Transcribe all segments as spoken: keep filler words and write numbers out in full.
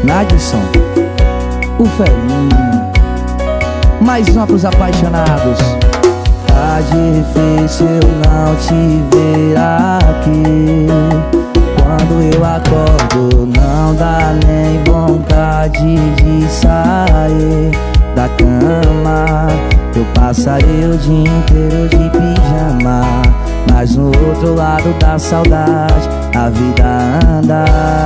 Nadson, o Felinho. Mais uma pros apaixonados. Tá difícil não te ver aqui. Quando eu acordo não dá nem vontade de sair da cama. Eu passaria o dia inteiro de pijama, mas no outro lado da saudade a vida anda.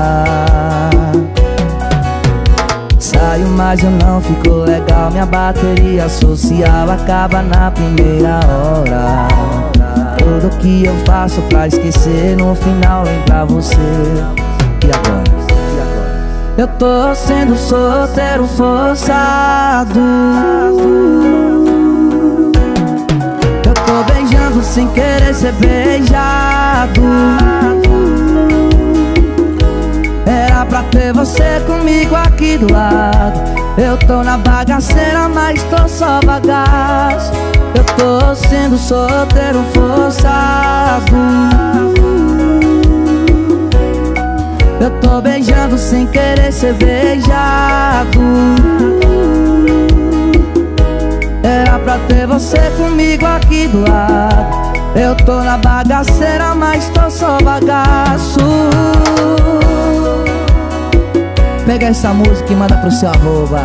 Saio, mas eu não fico legal. Minha bateria social acaba na primeira hora. Tudo que eu faço pra esquecer, no final lembrar você. E agora? E agora? Eu tô sendo solteiro forçado. Eu tô beijando sem querer ser beijado. Era pra ter você comigo aqui do lado. Eu tô na bagaceira, mas tô só bagaço. Eu tô sendo solteiro forçado. Eu tô beijando sem querer ser beijado. Era pra ter você comigo aqui do lado. Eu tô na bagaceira, mas tô só bagaço. Pega essa música e manda pro seu arroba.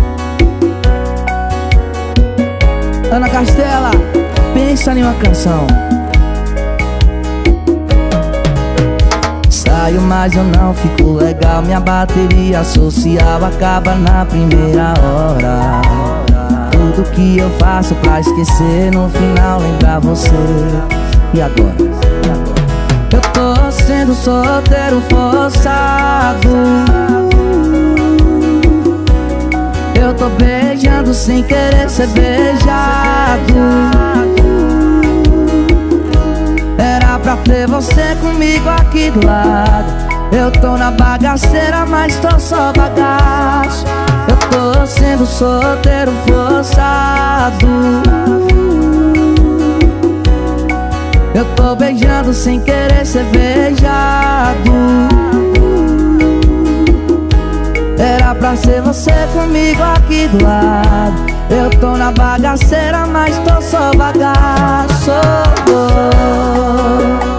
Ana Castela, pensa em uma canção. Saio, mas eu não fico legal. Minha bateria social acaba na primeira hora. Tudo que eu faço pra esquecer, no final lembrar você. E agora? E agora? Eu tô sendo solteiro forçado. Eu tô beijando sem querer ser beijado. Era pra ter você comigo aqui do lado. Eu tô na bagaceira, mas tô só bagaço. Eu tô sendo solteiro forçado. Eu tô beijando sem querer ser beijado. Era pra ser você comigo aqui do lado. Eu tô na bagaceira, mas tô só bagaço.